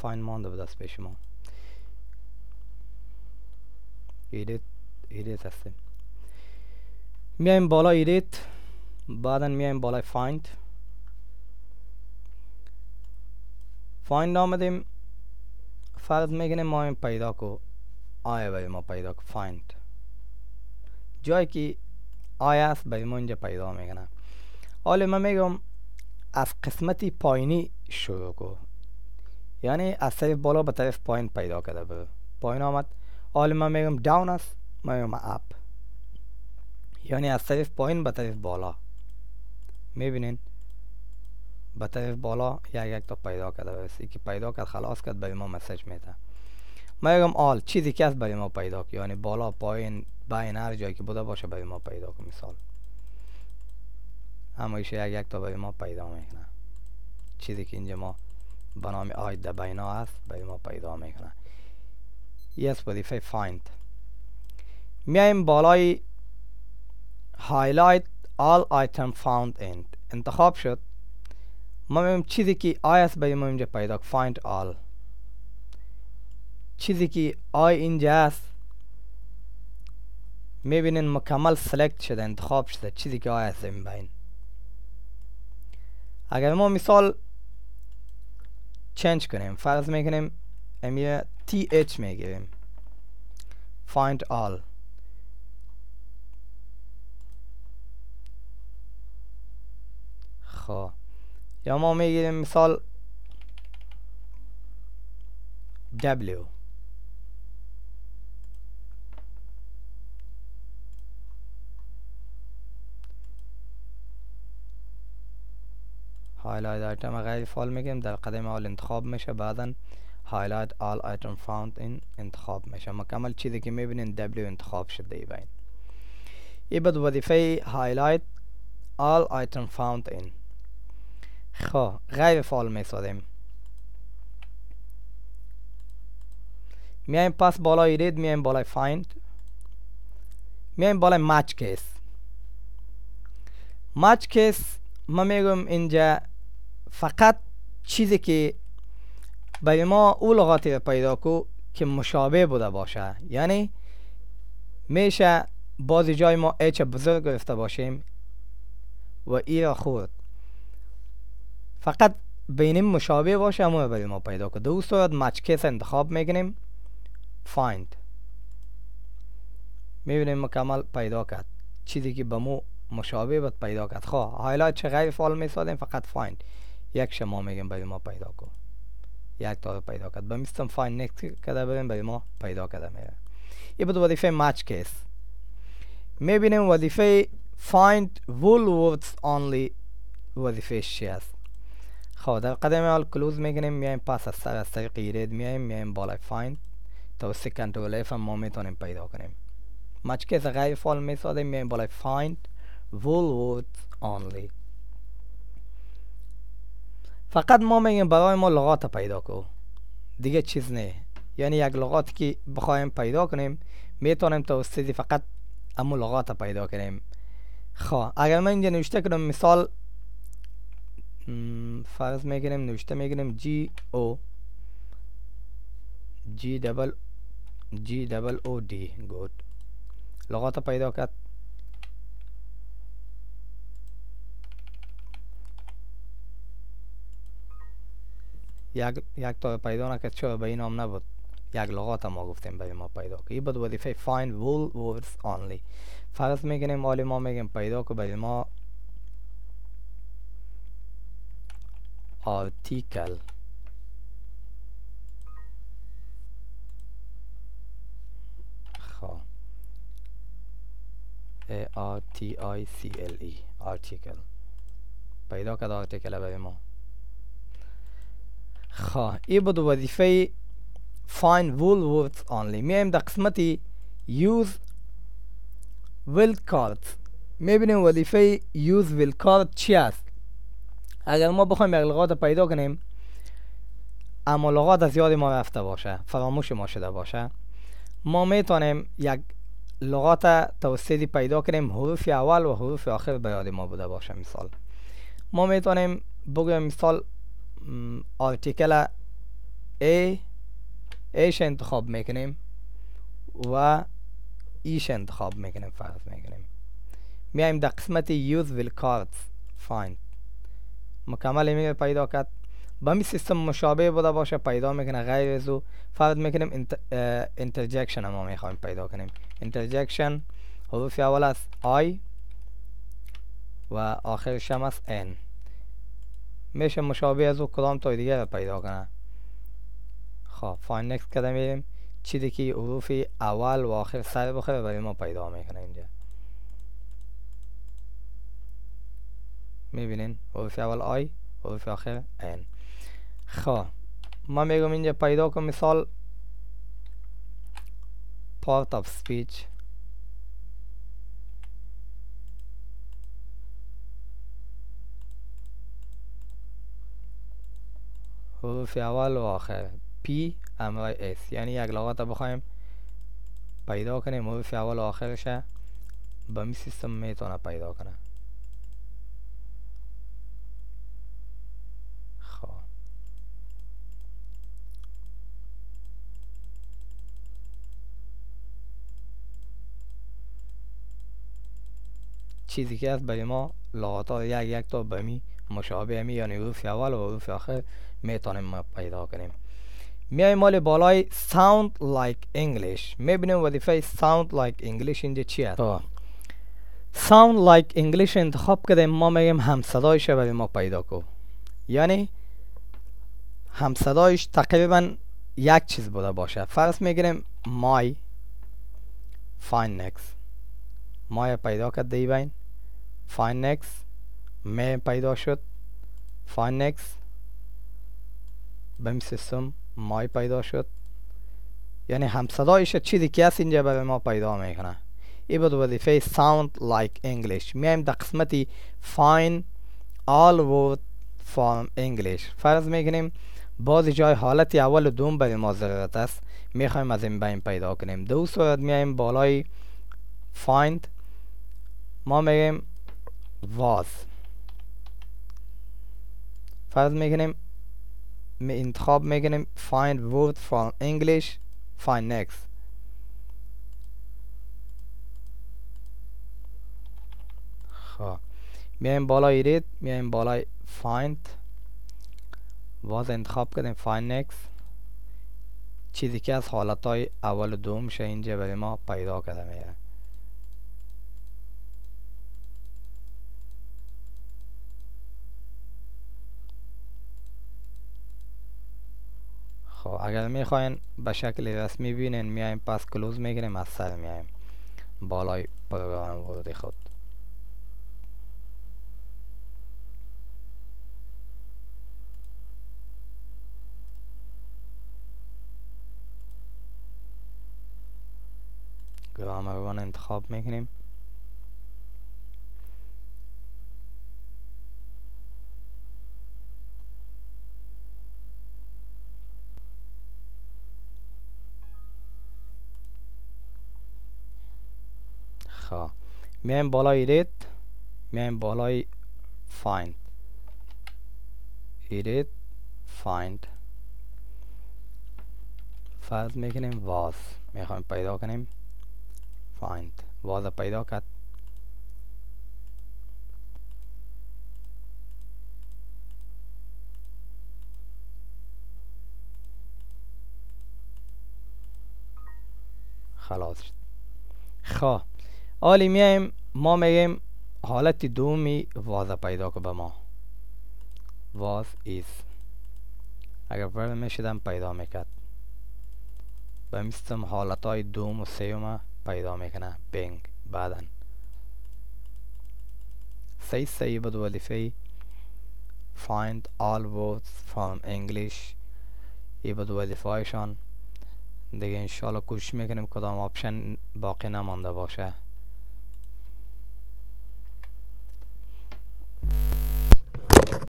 فایند مانده بود از پیش ما. ایدیت هستیم. میایم بالا ایدیت، بعدا میایم بالای فایند آمدیم. فرض میگنیم ما این پیدا کو آیا باید ما پیدا کو فایند جایی که آیا است باید ما اینجا پیدا میکنه. حالا من میگم از قسمتی پایینی شروع کو، یعنی از طرف بالا به طرف پایین پیدا کرده برو. پایین آمد، حالا من میگم داون است، من میگم اپ، یعنی از طرف پایین به طرف بالا. میبینین به طرف بالا یک تا پیدا کرده برسی که پیدا کرد خلاص کرد برای ما مسیج میده. میگم آل چیزی که است برای ما پیدا که، یعنی بالا پایین بین هر جایی که بوده باشه برای ما پیدا که. مثال اما ایشه یک تا برای ما پیدا میکنه. چیزی که اینجا ما به نام آید در بینا است برای ما پیدا میکنه. یس وظیفه فایند. میایم بالای highlight all item found in انتخاب شد. ما میگم چیزی که آی است برای ما اینجا پیدا که find all. چیزی که آی اینجا است میبینین مکمل سلکت شده، انتخاب شده چیزی که آی است این بین. اگر ما مثال چنج کنیم، فرض میکنیم امیه TH میگیریم find all، خب یا ما میگیریم مثال W، highlight item غیر فعال میگیم، در قدم اول انتخاب میشه، بعدا highlight all item found in انتخاب میشه. مکمل چیزی که میبینین W انتخاب شده ای بین. ای بود وظیفه highlight all item found in. خب غیر فعال میسازیم. میایم پس بالای رید، میایم بالای find، میایم بالای match case. match case ما میگم اینجا فقط چیزی که برای ما او لغاتی پیدا کو که مشابه بوده باشه، یعنی میشه بعضی جای ما اچ بزرگ گرفته باشیم و ای را خورد، فقط بینیم مشابه باشه همون برای ما پیدا کو. دو صورت match case انتخاب میکنیم، find میبینیم مکمل پیدا کرد چیزی که به مو مشابه بود پیدا کرد. خواه هایلایت چه غیر فعال میسازیم، فقط فایند یک شما میگیم برای ما پیدا کن، یک تا پیدا کرد به میستم فایند نکست کده بریم برای ما پیدا کرده میره. این بود وظیفه match case. میبینیم وظیفه find wool words only وظیفه چی است. خب در قدم اول کلوز میگنیم، میایم پس از طریق ایرید میایم بالای find تا کنترل اف ما میتونیم پیدا کنیم. match case غیر فعال میسازیم، میایم بالای find wool words only. فقط ما میگیم برای ما لغات پیدا کو، دیگه چیز نه. یعنی یک لغاتی که بخوایم پیدا کنیم میتونیم توسط فقط امو لغات پیدا کنیم. خب اگر من اینجا نوشته کنم مثال فرض میگیریم نوشته میگیریم GOOD گود لغات پیدا کرد. یک تا پیدا نکرد، چرا به این نام نبود، یک لغات ما گفتیم برای ما پیدا که. این بود وظیفه find wool words only. فرض میگنیم حالی ما میگیم پیدا که برای ما article خب ARTICLE article پیدا کرد article برای ما. خب این بود وظیفه find wool words only. میایم در قسمتی use wildcards. میبینیم وظیفه use wildcard چی است. اگر ما بخوایم یک لغات پیدا کنیم اما لغات از یاد ما رفته باشه، فراموش ما شده باشه، ما میتونیم یک لغات توسطی پیدا کنیم حروف اول و حروف آخر به یاد ما بوده باشه. مثال ما میتونیم بگویم مثال آرتیکل A ایش انتخاب میکنیم و ایش انتخاب میکنیم. فرض میکنیم میایم در قسمت use will cards find مکمل میگه پیدا کرد. با می سیستم مشابه بوده باشه پیدا میکنه. غیر از او فرض میکنیم interjection ما میخوایم پیدا کنیم. interjection حروف اول است I و آخرش هم است N. میشه مشابه از او کدام تا دیگه پیدا کنه. خب find next کده میریم چیزی که حروف اول و آخر سر بخوره برای ما پیدا میکنه. اینجا میبینین حروف اول I حروف آخر N. خب ما میگم اینجا پیدا کن مثال part of speech. حروف اول و آخر P همراه S یعنی یک لغت بخوایم پیدا کنیم حروف اول و آخرش با می سیستم میتونه پیدا کنه. خب چیزی که هست برای ما لغت ها یک تا به می مشابه همی یعنی حروف اول و حروف آخر میتونیم ما پیدا کنیم. میایم مال بالای sound like English میبینیم وظیفه sound like English اینجا چی هست. sound like English انتخاب کردیم ما میگیم همصدایش برای ما پیدا کو. یعنی همصدایش تقریبا یک چیز بوده باشه. فرض میگیریم my find next ما پیدا کرد دی بین find next می پیدا شد find next بهم سیستم مای پیدا شد. یعنی همصدایش چیزی که هست اینجا برای ما پیدا میکنه. این بود وظیفه sound like English. میایم در قسمتی find all word from English. فرض میکنیم بعضی جای حالت اول و دوم برای ما ضرورت است میخوایم از این بین پیدا کنیم. دو صورت میایم بالای find ما میگیم was فرض میکنیم انتخاب میکنیم find word from English find next. خب میایم بالای read میایم بالای find was انتخاب کردیم find next چیزی که از حالت های اول و دوم شه اینجا برای ما پیدا کرده میره. خب اگر میخواین به شکل رسمی بینین میایم پس کلوز میگیریم از سر میایم بالای پروگرام ورودی خود. گرامر وان انتخاب میکنیم. خب میایم بالای edit میایم بالای find edit find فرض میکنیم was میخوایم پیدا کنیم find was پیدا کرد. خلاص شد. خب حالی میایم ما میگیم حالت دومی was پیدا که به ما was is اگر برای میشدم پیدا میکرد به میستم حالت های دوم و سیوم پیدا میکنه being بعدن صحیح بود وظیفه find all words from English. ای بود وظیفه هایشان دیگه انشالله کوشش میکنیم کدام آپشن باقی نمانده باشه.